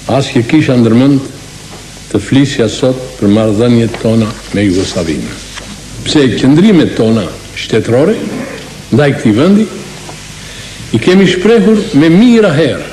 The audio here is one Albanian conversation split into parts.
As që kisha ndërmend të flisja sot për marrëdhëniet tona me Jugosllavinë. Pse qëndrimet tona shtetërore ndaj këtij vendi i kemi shprehur me mira herë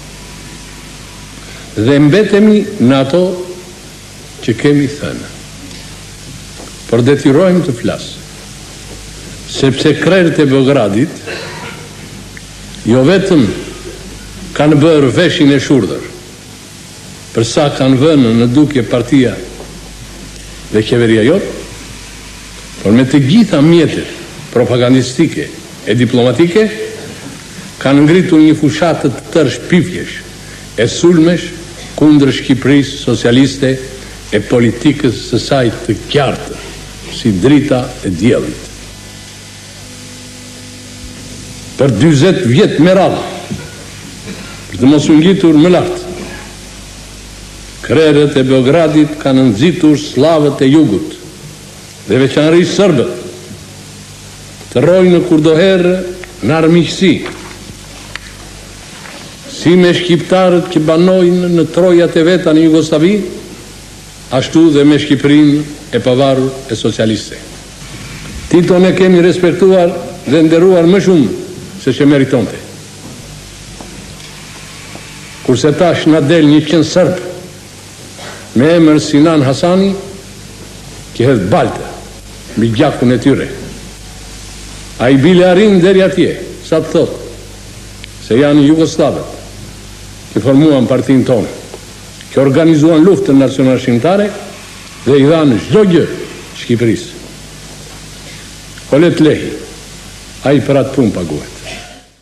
dhe mbetemi në ato që kemi thënë. Por detyrojmë të flas, sepse krerët e Beogradit jo vetëm kanë bërë veshin e shurdhër, përsa kanë vënë në dukje partia dhe qeveria jotë, por me të gjitha mjetet propagandistike e diplomatike kanë ngritur një fushatë të tërë shpifjesh e sulmesh kundër Shqipërisë socialiste e politikës së saj të qartë, si drita e diellit. Për 40 vjet me radhë, për të mos u ngjitur më lart, krerët e Beogradit kanë nxitur slavët e jugut dhe veçanërisht serbët të rojnë kurdoherë në armiqësi, si me shqiptarët që banojnë në trojat e veta në Jugosllavi, ashtu dhe me Shqipërinë e pavarur e socialiste. Tito ne kemi respektuar dhe nderuar më shumë se që meritonte. Kurse tash na del një qenë serb me emër Sinan Hasani, që hedh balte mbi gjakun e tyre. Ai bile arrin deri atje, sa të thotë se janë jugoslavët që formuan partinë tonë, që organizuan luftën nacionale shqiptare dhe i dhanë çdo gjë Shqipërisë. Kolet Lehi, ai për atë punë paguhet.